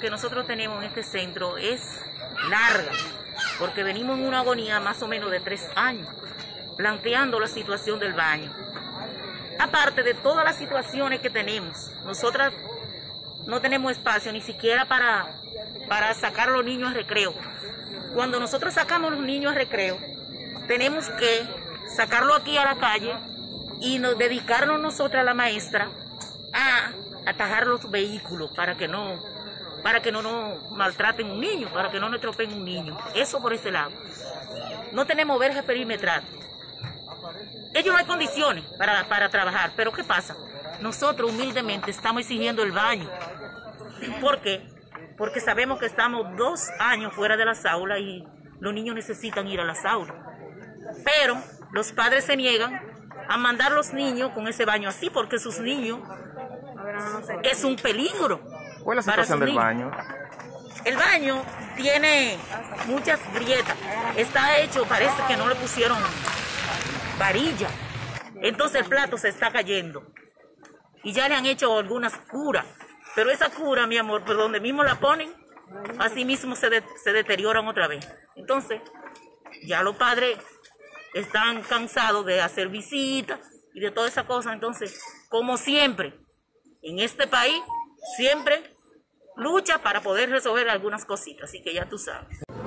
que nosotros tenemos en este centro es larga, porque venimos en una agonía más o menos de 3 años, planteando la situación del baño. Aparte de todas las situaciones que tenemos, nosotras no tenemos espacio ni siquiera para sacar a los niños a recreo. Cuando nosotros sacamos a los niños a recreo, tenemos que sacarlo aquí a la calle y dedicarnos nosotras, la maestra, a atajar los vehículos para que no nos maltraten un niño, para que no nos estropeen un niño. Eso por ese lado. No tenemos verja perimetral. Ellos no hay condiciones para trabajar, pero ¿qué pasa? Nosotros humildemente estamos exigiendo el baño. ¿Por qué? Porque sabemos que estamos 2 años fuera de las aulas y los niños necesitan ir a las aulas. Pero los padres se niegan a mandar a los niños con ese baño así, porque sus niños es un peligro. ¿Cuál es la situación del baño? El baño tiene muchas grietas. Está hecho, parece que no le pusieron varilla. Entonces el plato se está cayendo. Y ya le han hecho algunas curas. Pero esa cura, mi amor, por donde mismo la ponen, así mismo se deterioran otra vez. Entonces, ya los padres están cansados de hacer visitas y de toda esa cosa. Entonces, como siempre, en este país, siempre lucha para poder resolver algunas cositas. Así que ya tú sabes.